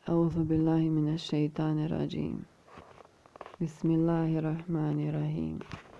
أعوذ بالله من الشيطان الرجيم. بسم الله الرحمن الرحيم.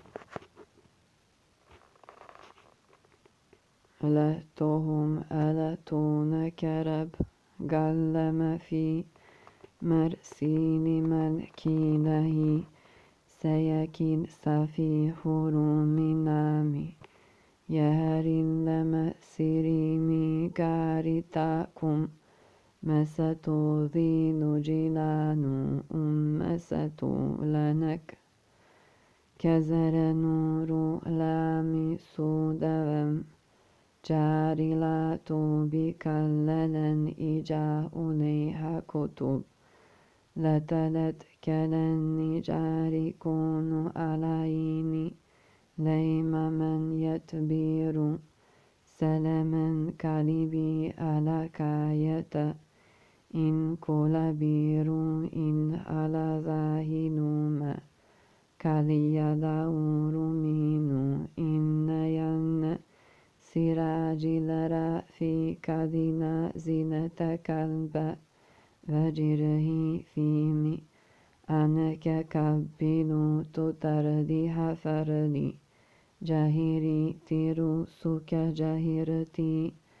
ألتهم ألتون كرب قلم في مرسين ملكينه سيكين سفيه من نامي يهرين لما سيريمي قارتاكم مساتو ذينو جيلانو مساتو لنك كزر نورو لامي سودوم جاريلاتو بكاللن إجا أوليها كتب لتلت كلن جاري كونو عليني ليما من يتبير سلما كالبي على كايتا إن كل بيرو إن على ذاهنوما كاليا داور مينو إن ين سراج لرا في كدنا زينة كلب وجره فيمي أنك كبلو تتردي حفرني جاهري تيرو سك جاهرتي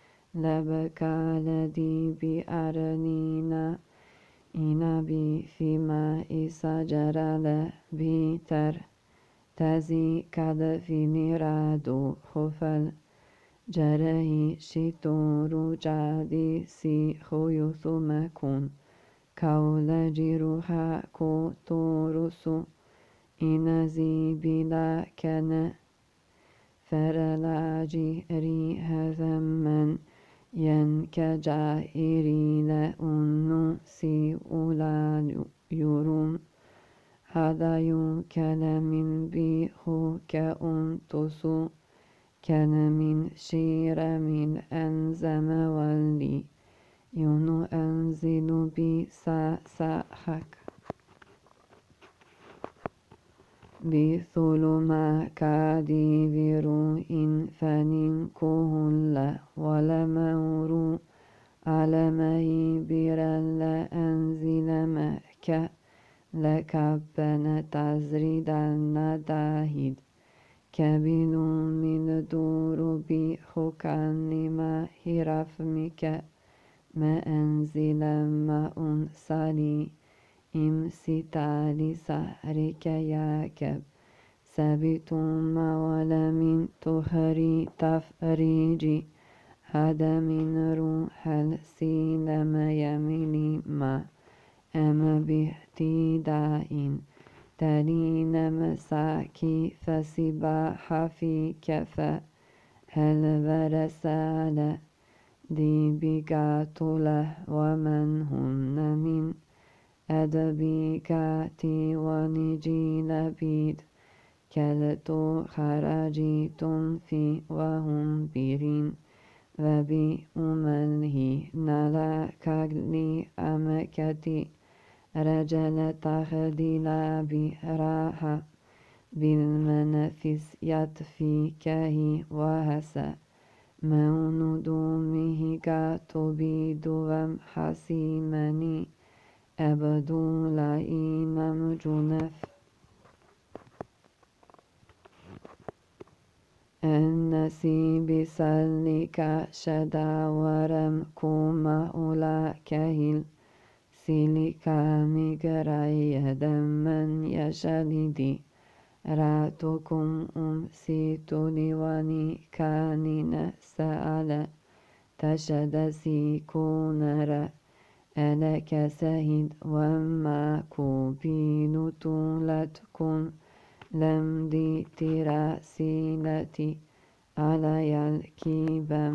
لبكالدي بأرنينا إنبي فيما إسجرل بيتر تزي كدفي نرادو خفل جرهي شتورو جادي سي خيوث مكون كول جروحا كوتورسو إنزي بلا كان فرلاجي ريها ذمن ينكجائري لأنو سي أولا يروم هذا يوكل من بيخو كأنتسو كان من شير من أنزم والي يونو أنزل بساسحك بثلما كادي بيرو إن فنين كهلا ولمورو علمه برل أنزل مكة لكبنا تزريد النداهد كبنو من دور بحكان ما هرفمك ما أنزل ما أنسالي إمسيتالي سهرك ياكب سبتم ولمن تهري تفريجي هذا من روح السلم يملي ما أما باهتداء تلين مساكي فسباح في كفا هل ورسال دي بقاتله ومن هن من أدبي كاتي ونجيل بيد كلتو خرجيتم في وهم بيرين وبي أمله نلا كغلي أمكتي رجل تخديلا براحة بالمنفس يطفي كهي وهسا مون دومه كاتبي دوم حسيمني أبدو لئيم جنف النسي بسلك شدا ورم كوما أولا كهل سيليكا ميغراي دمن يشالدي راتكم سيتولي وني كانين سأل تشدسي كونرا ألك سهد وما كوبين طولتكم لم دي تراسيلتي على الكيبم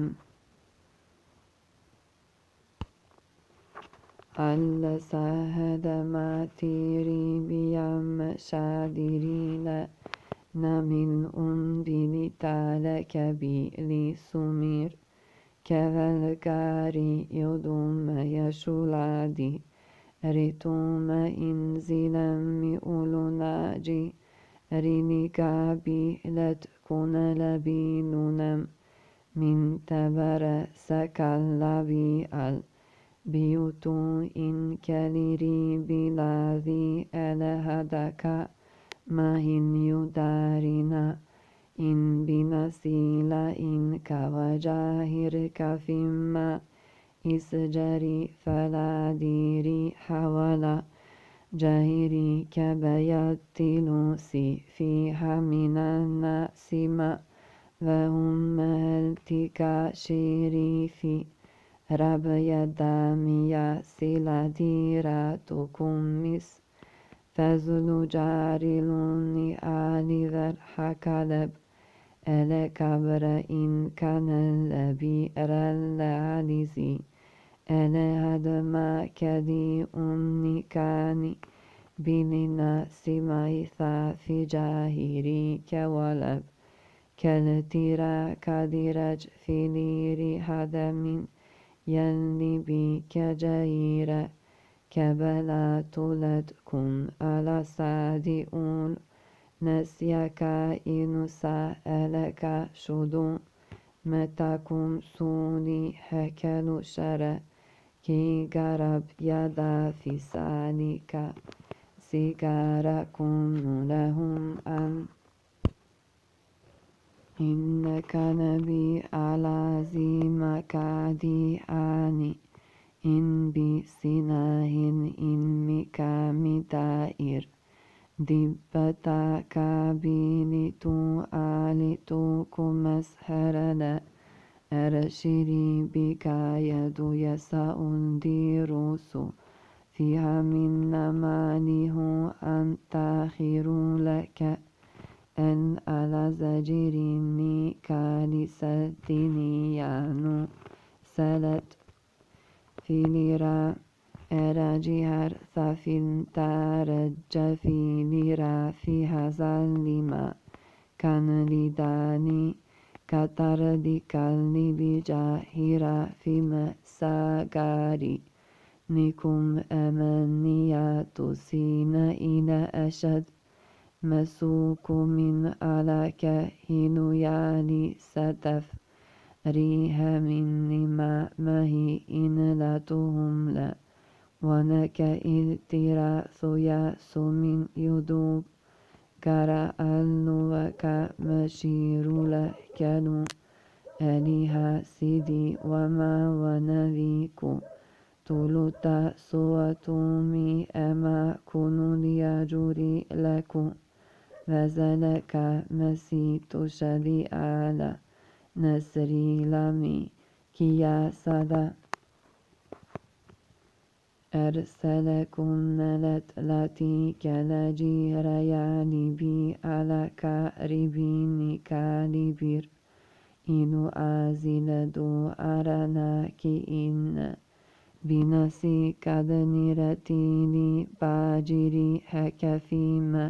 على سهد ما تيري بيام شادرين نمن أنبلي تالك بيلي سمير كذلكاري يدوم يشولادي ريتوم إنزلا مئولو ناجي رينيكا بيلت كون لبينونم من تبر سكال لبيال بيوت إن كاليري بلاذي ألهدك ماهن يدارنا إن بنسيل إن كوجاهر كفيما إسجري فلا ديري حولا جاهري كبيات لوسي فيها من الناس ما وهم هلتك شيري في رب يدامي سلا ديراتكم مس فزل جارلوني آل ذر حكالب الكبر إن كان البئر العليزي هدما كدي أمني كاني بلنا سميثا في جاهري كولب كالتيرا كدرج في ليري هدم يلي بي كجيرا كبلا تولدكم على صادئون نسيك إن سألك شدو متاكم سوني هكل شرع كي غرب يدا في سالك سيجاركم لهم أن إنك نبي على زيمك دياني إن بسناه إن مكام دائر دبتا كابيلتو آلتو كمسهرنا أرشري بك يدو يساء ديروس فيها من ماله أن تاخر لك أن على زجرني كالستني يانو سلت في ليرا أراجهر ثافين تارج في ليرا في هذا لما كان لداني كتردي كالني بجاهرة في مساقاري نكم أمنيات سين إلى أشد مسوك من على كهين يالي ستف ريها من ما مهي إن لا تهم لا ونك التراث يأس من يدوب كرا ألوك مشير لكنو أليها سيدي وما ونذيك تلتا سواتومي أما كنو ليجري لكو وزلك مسيت شدي على نسري لمي كيا صدا أرسلكم نلت لاتي كالجير يعني بي على كاربين كالبير إنو آزل دو أرناك إن بنسي كدنيرتي لي باجري هكفيما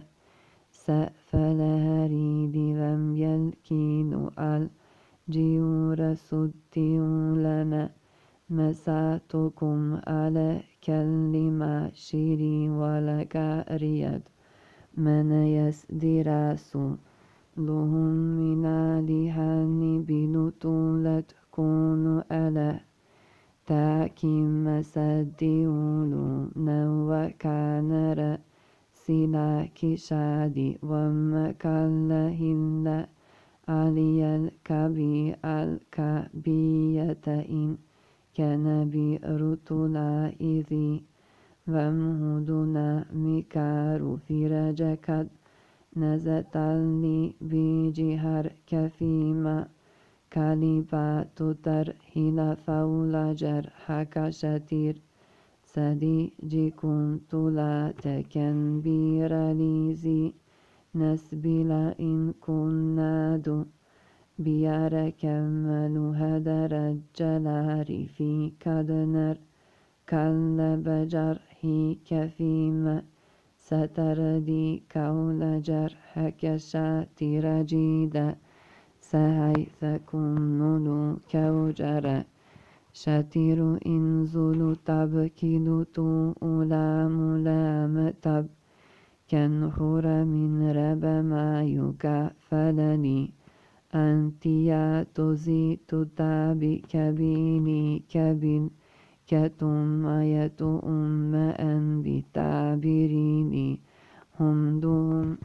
سأفلهري لم يلكين الجيور سديو لنا مساتكم على كلمة شيري ولك رياد من يسدراس لهم من لهن بنطولت كون ألا تاكيم مسديولو نو كان رأسنا كشادي ومكالهن علي الكبي الكبية إن كان برتلا إذي ومهدنا مكار في رجكد نزتلني بجهر كفيما كالبات ترهيل فول جرحك شتير سدي جيكم تلا تكن بيرليزي نسبل إن كنا دو بيار كمل هدر الجلار في كدنر كلب جرحي كفيما ستردي كول جرحك شاتر جيدا سهيثكم نلو كوجر شاتر إنزل تبكيل أولام لام تب كنحر من رب ما يكفلني أنت يا تزي تتابي كبيني كبين كتم ماء بتعبيرين هم دوم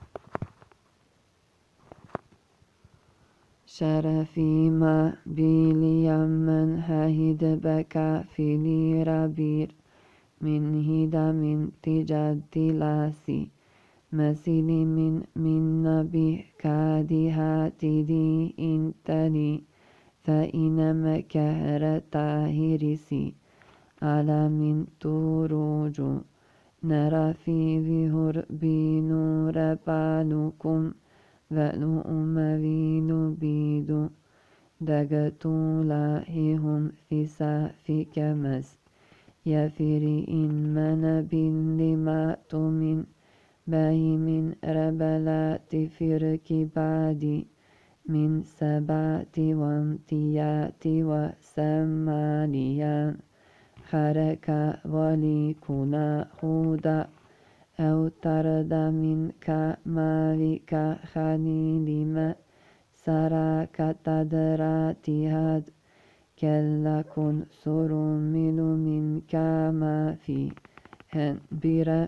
شرفي ما بليمن هاهد بكا في ربير من هدا من تجدلاسي مسيل من نبي كادهاتي دي انتني فإنما كهر تاهرسي على من تروج نرى في ظهر بنور بالكم ونؤم بيدو دقتو لاههم في سافي كمس يفري إن من لما من باي من ربلات فرك بعدي من سبات وامتيات وسمانيان حركة ولكنا هودا أو ترد منك مالك خليل ما سراك تدراتهاد كلكن سرمل منك ما في هنبرا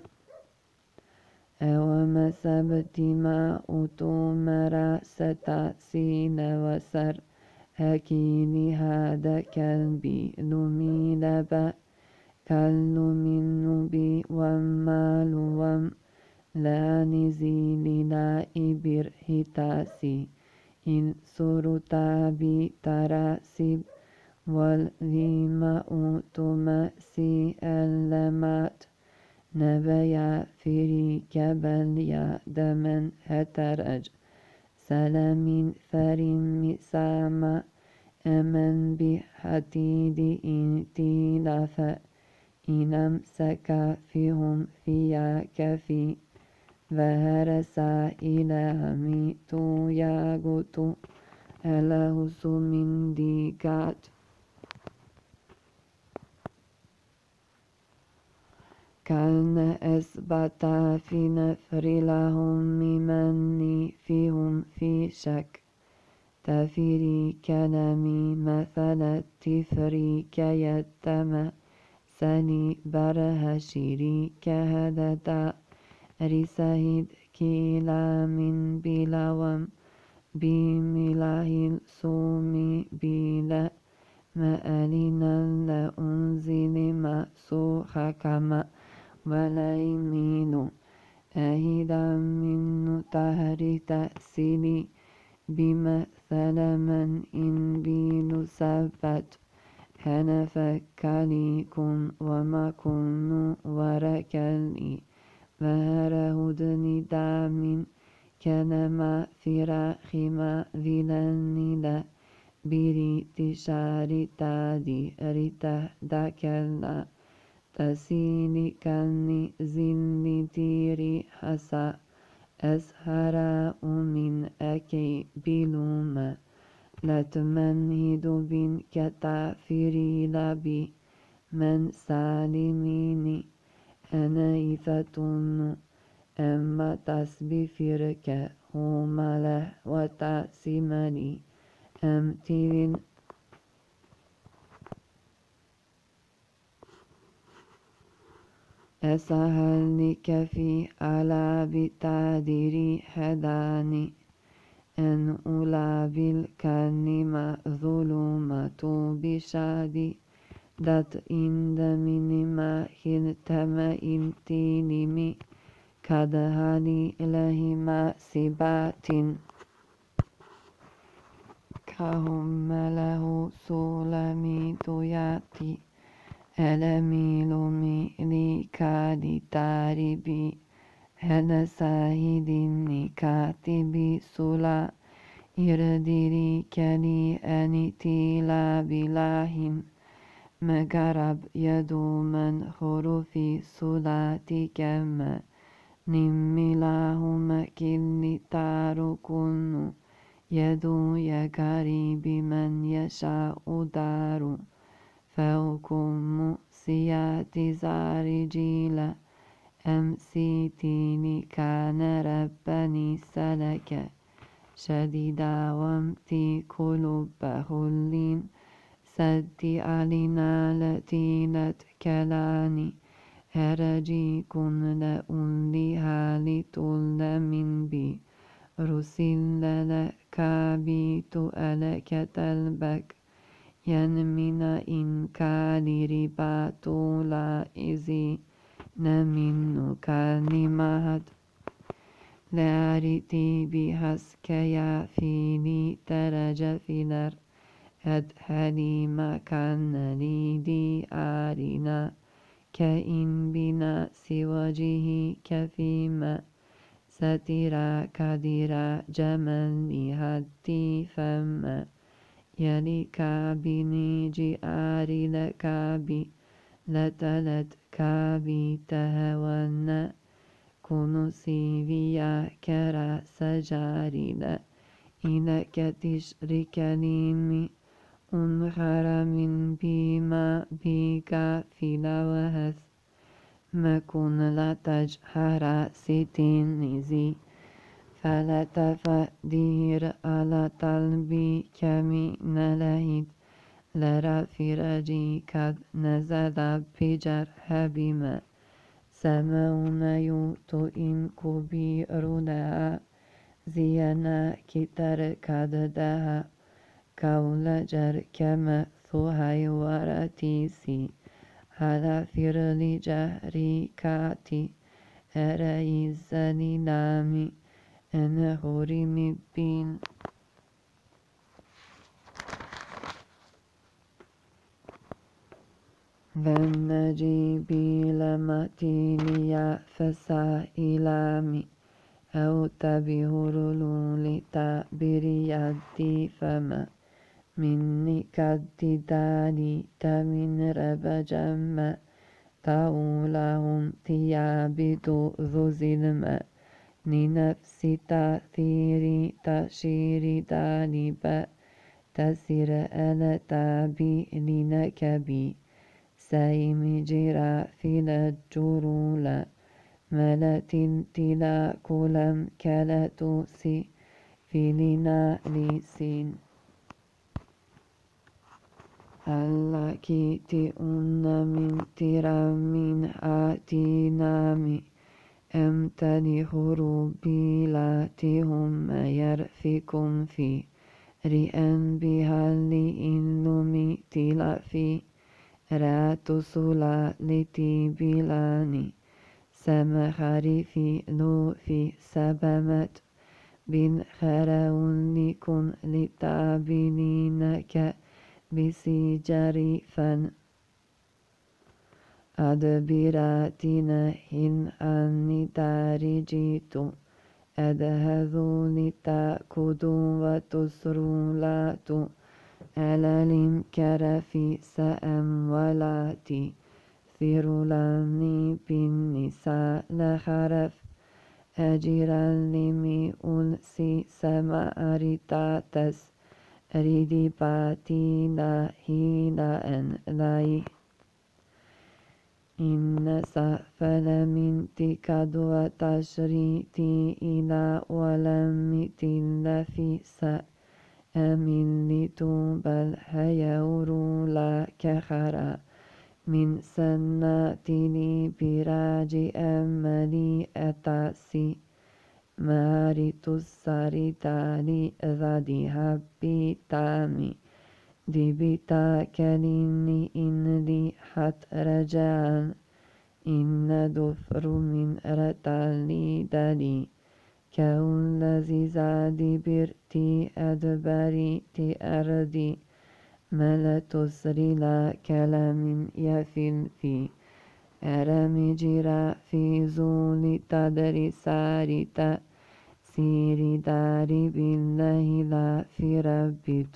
أو مسبت ما أتمر ستاسين وسر هكين هذا كلبي لميلبا كل من بي ومال وم لا نزيل لا إبر هتاسي إن سرطا بي تراسب والذيما أتمسي اللمات نبيا فري كبليا دمن هترج سلام فرم ساما أمن بحتيد انتلافا إنم سكا فيهم فيا كفي وهرسا إلى ميتو ياغوتو ألهس من ديكات كان أثبتا في نفر لهم ممني فيهم في شك تفري كلامي مثل التفري كيتم سني بره شيري كهدتا رسهد كلا من بلوم بملاه السومي بلا مألنا لأنزل مأسوخ كما ولا يمين أهدا من تهر تأسيلي بمثل من إن بين سبت هنفكليكم وما كن وركلي وهرهدني دام كنما فراخما ذلنلا بريت شارتادي ريته دكلا تسيني كني زني تيري حسا أسهر من أكي بلوما لا تمنهد بن كتافري لبي من سالميني أنا إفتن أما تسبي فرك هما له وتأسمني أمتين أسهلني كفي على بتادري هداني أن أولى بالكلمة ظلمة بشادي دات إند من ما هلتما إنتينمي كدهالي لهما سبات كهم له سولمي تياتي ألمي لمي كادي تاربي هذا ساهدني كاتبي سلا إردري كلي أنتي لا بلاهم مقرب يدو من خروفي سلاتي كما نملاهم كل تاركن يدو يكاري بمن يشاء دار فوكم سيات زارجيلا أمسيتيني كان ربني سلك شديدا وامتي قلوب هلين سدي علينا لتيلت كلاني هرجي كن لأولي هالي تول من بي رسل لكابي تؤلك تلبك ينمنا إن كالي رباتو لا إزي نمن كلمات لارتي بحسكيا فيني ترج فيلر أدهلي ما كان لي دي آرنا كإن بنا سوجه كفيما سترا كدرا جمل هدي فما يلي كابني جئاري لكابي لتلت كابي تهونا كنسي فيا كرا سجاري إلى كتشري كليمي أنخر من بما بيكا في لوهث ما كن لا تجهر ستين نزي فلا تفدير على طلبي كمي نلهيد لرا فرجي قد نزل بجرح بما سمعون يوت إن كبير لها زينا كتر كددها كول جر كما ثهي ورتيسي على فرل جهري كاتي أرئيس لنامي أنا غريم بين فالنجي بلمتيني فسائلامي أو تبهرلو لتعبير يدي فما مني كدداني تمن رب جمع تاولهم تيابدو ذو زلمة لنفسي تأثيري تشيري دانبا تسير أنا تابي لنكبي سايم جرا في الجرولا ملت تلا كلم كالتوسي في لنا لسين ألا كيتي من ترى من آتينامي أمتلي خروبي لاتهم يرفكم في رئن بهالي إنلمي تلافي راتو سلالتي بلاني سمخري في لو في سبمت بن خرون لكن لتابلينك بسجري فن أدبراتنا إن أني تارجيت أدهذو لتأكدوا وتسرولات ألالم كرفي سأم ولاتي ثيرولاني بالنساء لخرف أجرا لمي أنسي سمارتاتس ريدي باتي لا هيلا أن لاي إن سفل من تكاد وتشريتي إلى ولم تل في سأمن لتوبل هيور لا كخرا من سناتني براج أملي أتاسي ماريتو الساريتالي ذادي هبي تامي ديبتا كليني إن لي حت رجال إن دفر من رتالي دالي كون الذي زادي برتي أدبري تي أردي ملا تسري لا كلام يفل في أرمي جرا في زول تدري سارتا سيري داري بالله لا في ربي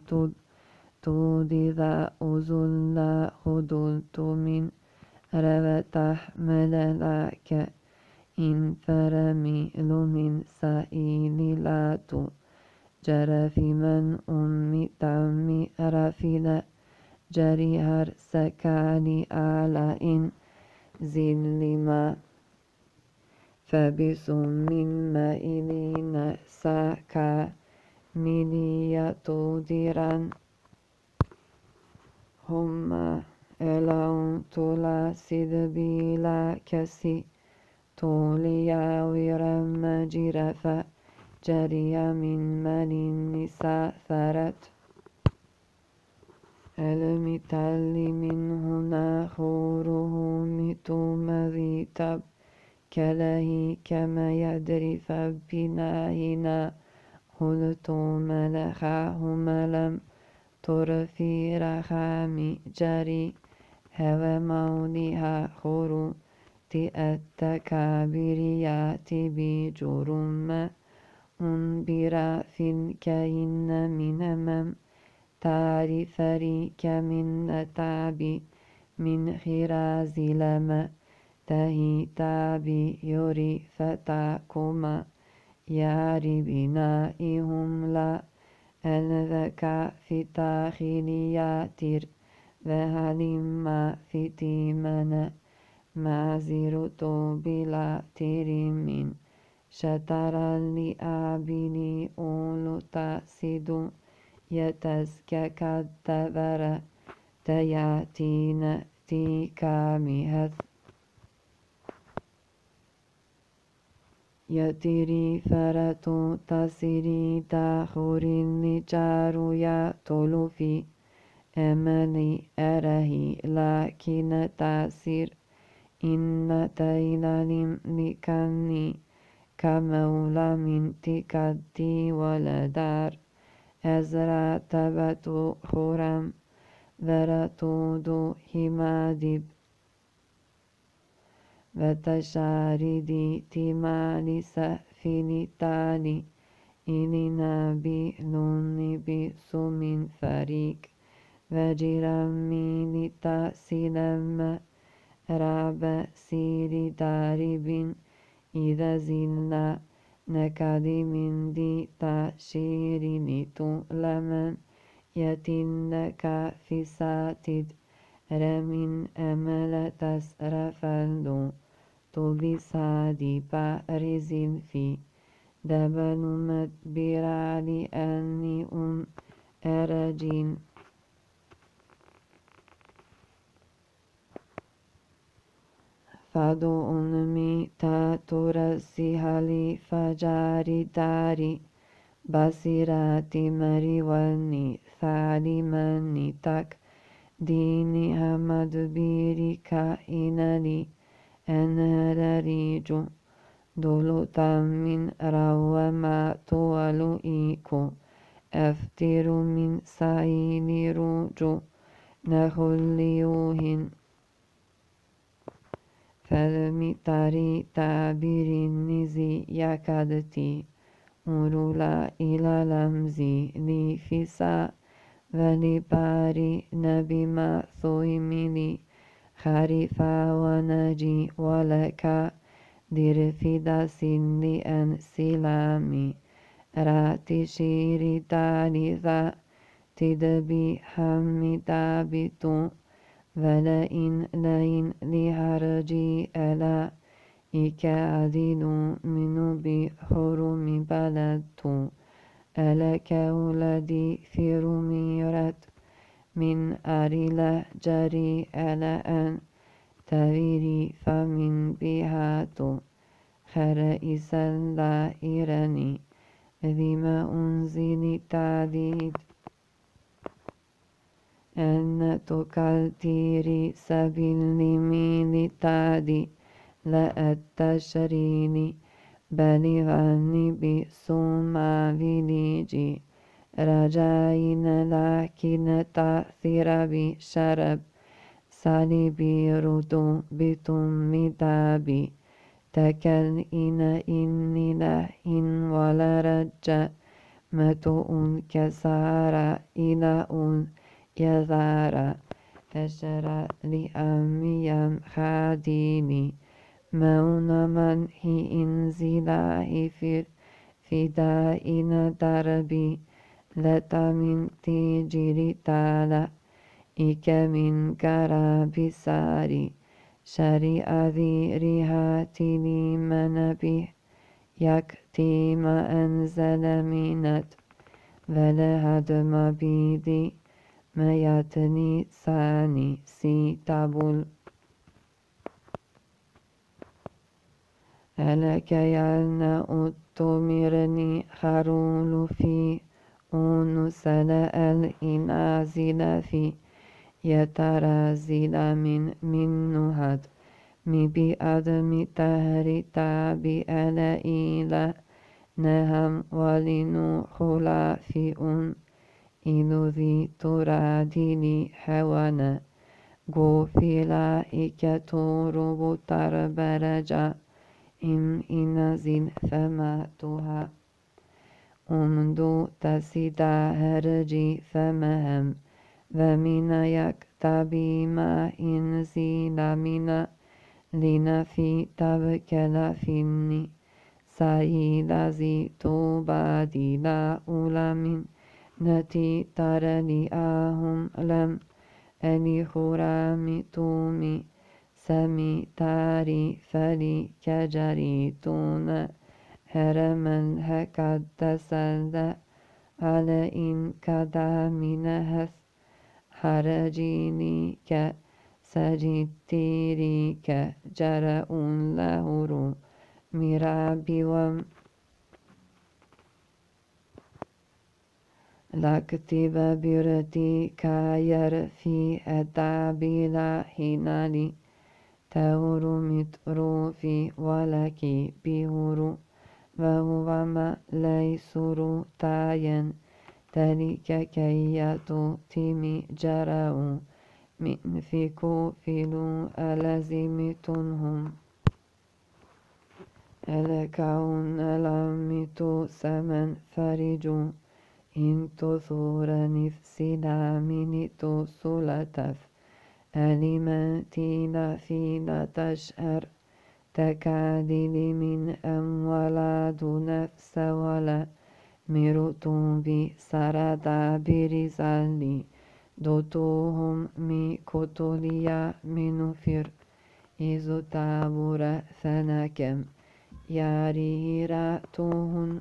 تودي ذا أزل خدلت من ربت أحمل لك إن فرمي من سائل لا جرى في من أمي تامي رفل جري هرسكاني على إن زل ما فبسم من مائلين ساكا ملية ديران هم إلون تولا سيدبيلا كسي توليا ورم جرفا جريا من مال نساء ثرت المثال من هنا خوره متمذي تب كله كما يدري فبناهنا قلت ملخاهما لم ترفي رخامي جري هو مولها خرو التكابريات بجرم أنبرا في كهن من أمام تعرفري كمن تعبي من خراز لما تهي تعبي يري فتاكما ياري بنائهم لا الذكاء في تاخيليات وهلما في تيمنا معزرت بلا ترمين شطر لأبني أولو تأسد يتزكى كالتبر تياتين تيكامي يتري فرتو تسري تاخوري نجارو يطلو في أملي أرهي لكن تأسير إن تيلالم لكني كمولى من تكدي ولدار أزرع تبتو خرم ورتودو همادب وتشاردي تمالي سفيني تالي إلينا بلوني بسومين فريق وجرمي لتأسلم راب سيري دارب إذا زلنا نكادي من دي تشيري لتؤلمن يتنك في ساتد رمين أمل تسرفلو تبسادي بارز في دبل مدبرا لأني أرجين فادو أنمي تاترسيها لي فجاري داري بصيراتي مريواني ثالماني تك ديني همد بيري كائنالي أنا ريجو دولو تامين رو ما تولو إيكو أفتر من سايني روجو نخليوهن فالمتاري تعبير النزي يكادتي أرولا إلى لمزي لي فسا ولباري نبي ما ثويملي خريفا ونجي ولك دير في داسين لأن سلامي راتي شيري تالي ذا تدبي حمي تابتو ولئن لئن لهرجي ألا إكادين منو بحرم بلدتو ألك ولدي في رميرت من أريلا جري ألا أن تغيري فمن بهاتو خرائسا لا إيراني ذما أنزل تعديد أن تكالتيري سبيل لميل تادي لا التشريني بلغني بسوما فيليجي رجاين لكن تأثير بشرب صليبي ردو بتم تابي تكل إني لهن ولا رجا متؤ كسارا إلى يذارا فشرا لأميام خاديني مون من هي إنزلاه في دائن دربي لتمن تجري تالا إك من كراب ساري شريع ذي رهاتي لمن به يكتي ما أنزل منت ولا هدم بيدي ما ياتني ساني سي تابول ألك يالنا أتمرني خرول في أنسل الإنازل في يترازل من نهد مي بأدم تهر تابي ألئيل نهم ولنخلا في إنو ذي تراديني حوانا غوفيلا إكتورو تربرجا إنزل فماتها أمدو تسيدا هرجي فمهم ومن يكتبي ما إنزل من لنفي تبكل فيني سيدا زي توبادي لا أولى نتي ترني أهم لم أني خرامي تومي سمي تاري فلي كجريتون هرما هكذا تسلد على إن كدا من هث حرجيني كسجدتيري كجرأ لهرو مرابي لكتب بردي كاير في أدابيلا هنالي تهر مترو في ولكي بهرو وهو ما ليسر تاين تلك كياتو تيمي جرأو من فيكو فيلو ألزمتنهم ألكون ألمتو سمن فرجو إن تثور نفسي من تسلتف ألمتي لفيلة تشهر تكادل من ولد نفس ولا مرتو بسردا برزالي دوتوهم مي كتوليا من فر إذ تابور ثنكم ياريراتوهن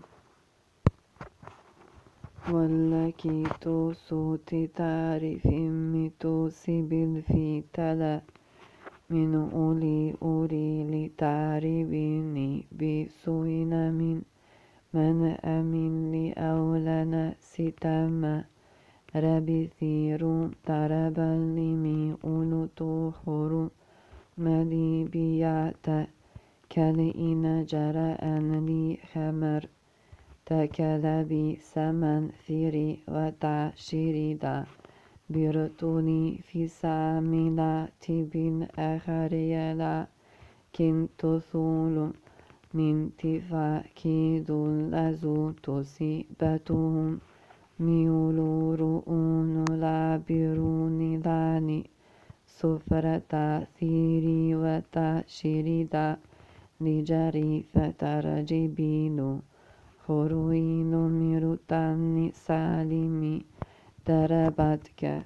واللكي توسوت تعرف ميتو سبيل في تلا من أولي لتعربيني بسوين من أمين لأولنا ستما ربي ثيرو تربا لمي أولو خرو مدي بيات كالإن جرأ لي خمر تكلبي سمن ثيري وتعشيردا برتوني في ساملا تبين أخريلا كنت ثول من تفاكيد لزو تصيبتهم ميولورون لابرون لاني سفرة ثيري وتشيردا لجري فترجبينو خروين ميروتاني سالمي دربتك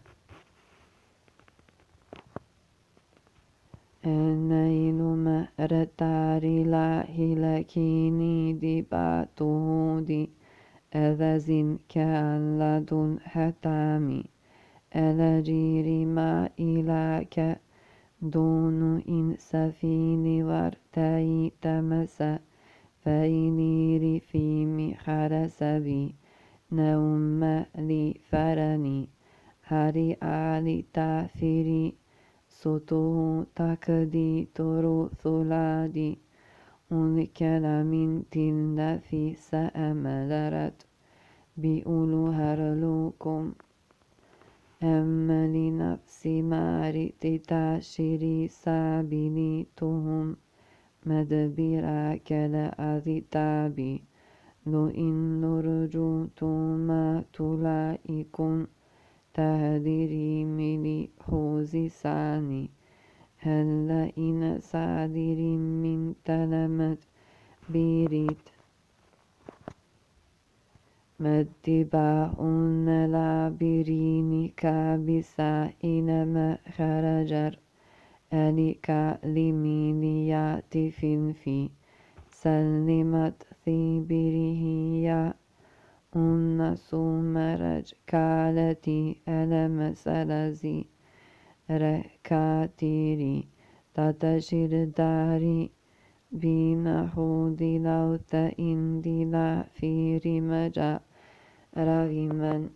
النيل مأرتاري لا هلكيني دباتهودي أذزن كان لدن حتامي ألجيري ما إلاك دون إن سفيني وارتاي تمسا فإنيري في مخرسبي نوم لي فرني هاري آلي تافري سوتو تكدي تورو ثلادي الكلام تل في سأملرت بيقولوا هرلوكم أما لنفسي ماري تتاشري سابيني تهم مدبرا كلا تابي لو إن رجوت ما تلائكم تهدري ملي خوزي ساني هل إن سادر من تلمت بيريت مدبا لا بريني كابسا إنما خرجر أليكا لميليات في سلمت ثبره الناس مرج كالتي ألم سلزي ركاتيري تتشير داري بنحود لوت إندي لا في رمجا رغما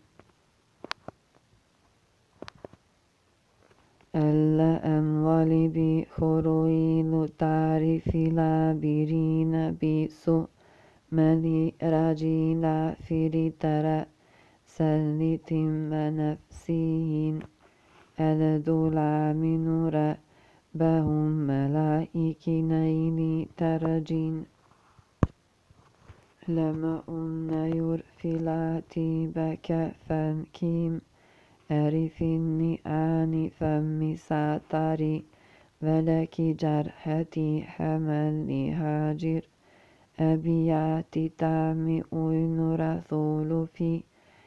ألا أموالي بخرويل تعرف لابرين بسوء ملي راجلا في ترى سلت نفسين الدولا من ربهم ملائك نيل ترجين لما أنير فلاتي بكفا كيم أرفني آني فمي ساتري ولك جرحتي حملني هاجر أبياتي تامي أين رسول في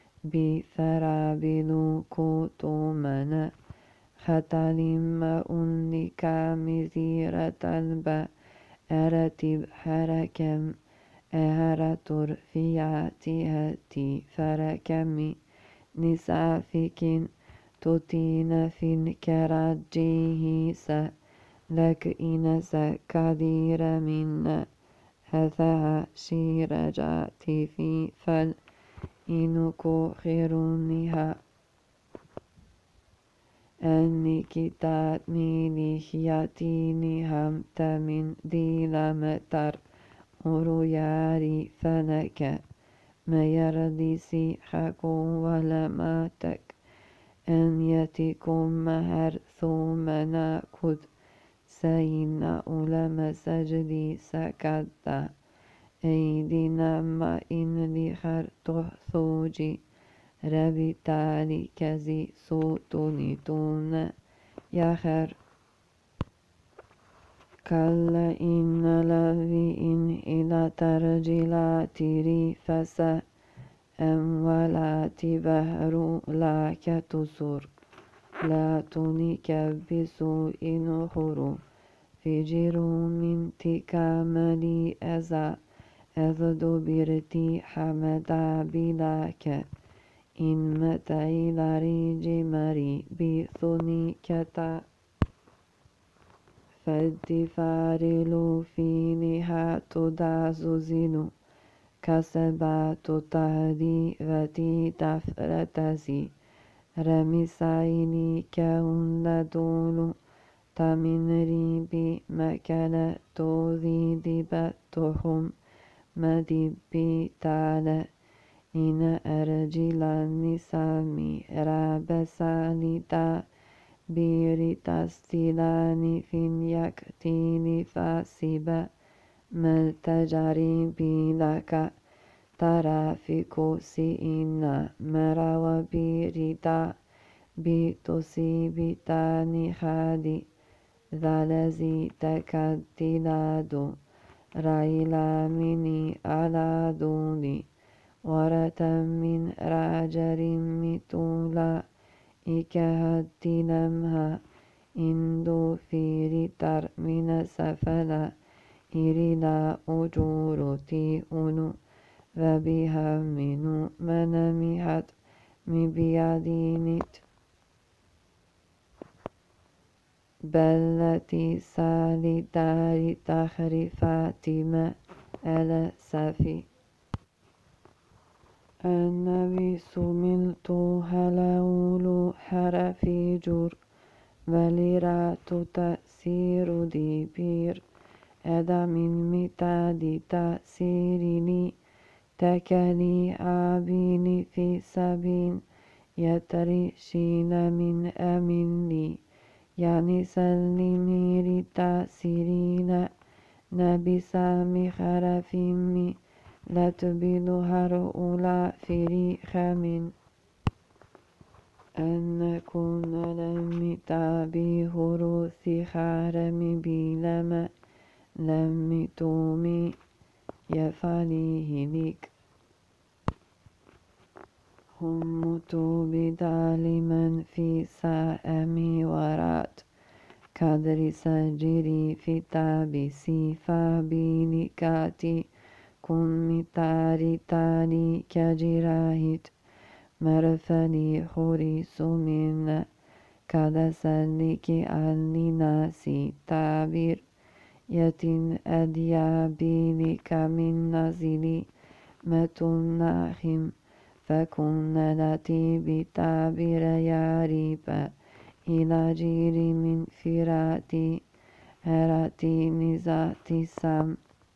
بثرابل كتمنا ختلم أنك مزيرة البأرة حركم أهرة رفيعتي فركمي نسافك تطين في الكراجيه لك إنس كثير من هذا شيرجاتي في فالإنكو خيرونها أنك تاتني لحياتيني همت من ديلمتر أرياري فلك ما يردي سيحكم ولماتك أن يتكم مهر ثم نأخذ سينا أولم سجدي سكتا أيدينا ما إن لخر تحثوجي ربي تالي كزي صوتني تون يخر كلا إن لذي إن إلى ترجلات ريفسا أمولات بهر لا كتسر لا تنكبس إن خرو فجر من تكاملي أزا أذد برتي حمدا بلاك إن متى لريج مري بثني كتا فالدفارل فينها تداززن كسبات تهدي فتي تفرتزي رمسايني كون لدول تمنري بمكالة توذي دبتهم مدبي تعالى إن أرجل النسامي رابسالي تا بيري تستيلاني فين يكتيني فاسبا ملتجري بلك ترافيكو سينا مراوى بيريتا بيتوسي بيتاني خادي ذالزي تكدلادو رايلا مني على دوني ورتا من راجر متولا إكهدلمها إندو فيريتر من سفلا إريلا أجور تيئنو وبها منو منميحت مبيادينت بلتي سالي داري تخريفاتي ما ألا سفي النبي سملت هلول حرفي جور ولرات تأثير ديبير أدا من متاد تأثيرني تكلي عابيني في سبين يترشين من أمن لي يعني سلمي لتأثيرين نبي سامي خرفيمي لا تبيل هرؤلاء فريخ من أن نكون لم تابي هروث خارم بلما لم تومي يفعليه لك هم بدالما في سائمي ورات كدر سجري في تابسي فابينكاتي kun mitari tali kajirahit marfali khuri sumina kada saliki alninasi tabir yatin adyabili kamin nazili matunahim فكنا التي بتعبير ياريبا إلى جير من فراتي هراتي نزاتي سام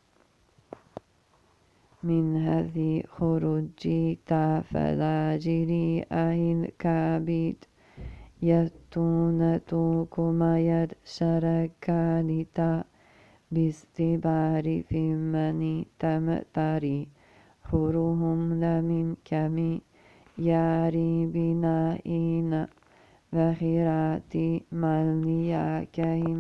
من هذه خروجي فلاجري أهل كابيت يتونة كما يد شركالتا باستباري في مني تمتاري خروهم لمن كمي ياري بنائنا وخيراتي ملياكهم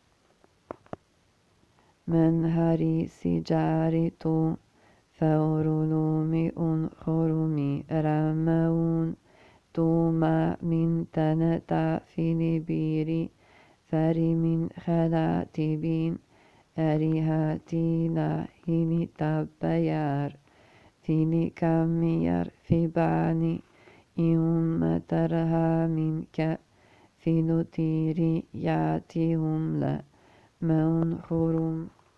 من هري سجارتو فورلومي خرمي رمون توما من تنتا فيلبيري فري من خلاتبين أريهاتي لا هيني تبيار فيني كمير في باني يوم ترها منك في نتيري ياتيهم لا من خرم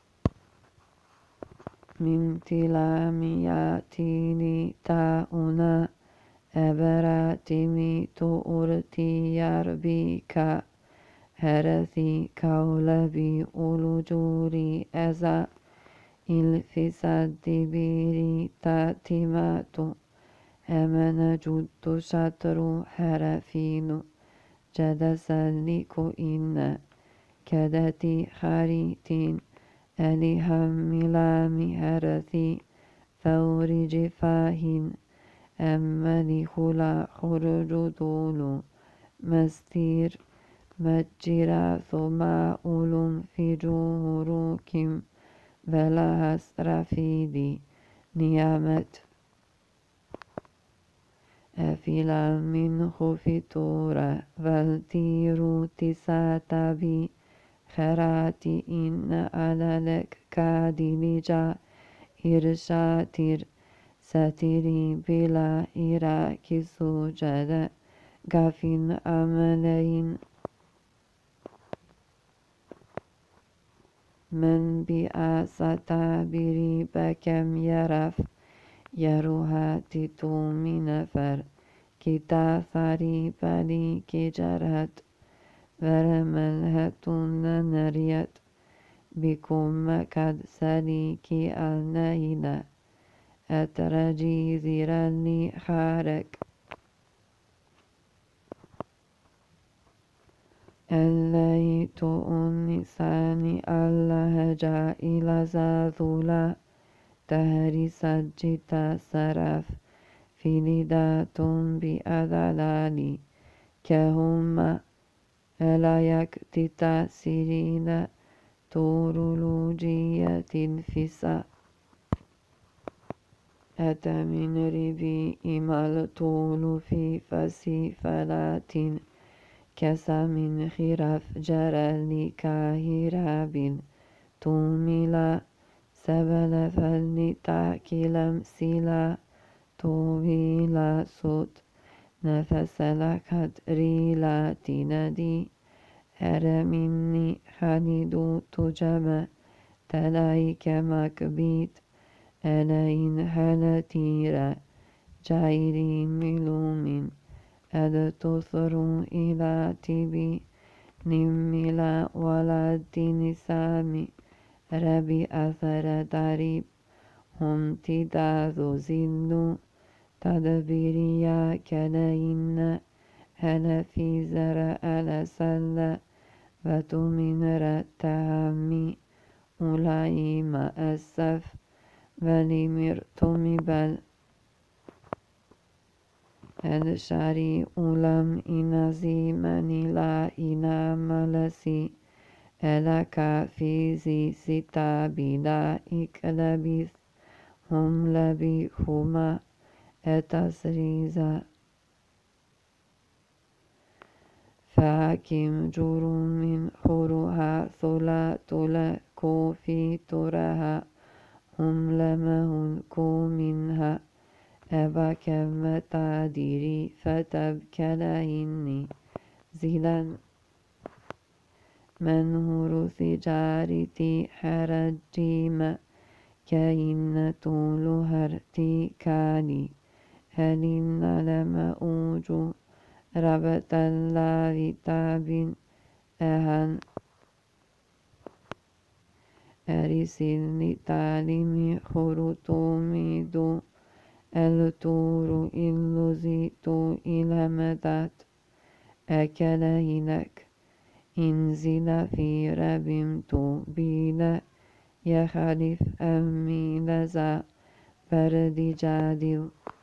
من تلامي ياتيني تاؤنا أبراتمي تؤرتي يربيك هرثي كولبي أولجوري أزا الفساد بيري تاتماتو أمن جد شطر حرفين جدسلك إن كدتي خريتين ألهم ملام هرثي ثور جفاهن أملي خلا خرج دولو مستير مجرى ثم أولم في جهروكم ولا أسرفيدي نيامت أفلا من خفتورة والتيرو تساتبي خراتي إن على لك كادلجا إرشاتير ساتيري بلا إراك سجد غافين أملين من بأستابري بكم يرف يروهاتي تومي نفر كتا ثري بلي كجرهت ورملهتون نريت بكم قد سليكي النيلة أترجي زرالي خارك الليت النساني الله جائل زاذولا تهري سجتا سرف في ندات بأذلالي كهما ألا يكتتا سيرين تورولوجية الفسا أتى من ربي إمال طول في فسي فلاتين كسا من خراف جرالي كاهراب توملا سبل فلني تاكلم سلا طويلا صوت نفس لكت ريلا تندي أرمني خالدو تجمع تلايك مكبيت ألين هلتيرا جايري ملومين أدتثروا إلى تبي نملا ولد نسامي ربي أثر دريب هم تداذو زلو تدبيريا كلين هل في زرع لسل وتمن رتامي أولاي ما أسف ولمرتم بل الشاري أولم إنزي من لا إنام لسي ألك في زي ستا بلا إكلبث هم لبي هما أتسريزا فاكم جرم خروها ثلا تلا كوفي ترها هم لمهلكوا منها أبكم تعديري فتبكلهني زلا منهور تجارتي حرجيم كإن طول هرتي كالي هلن لمأوج ربط الله تاب أهن أرسل تعليم خرطومي دو التور إلزيت إلى مدات أكله لك انزل في ربمت بلا يخالف أمي لزا برد جادل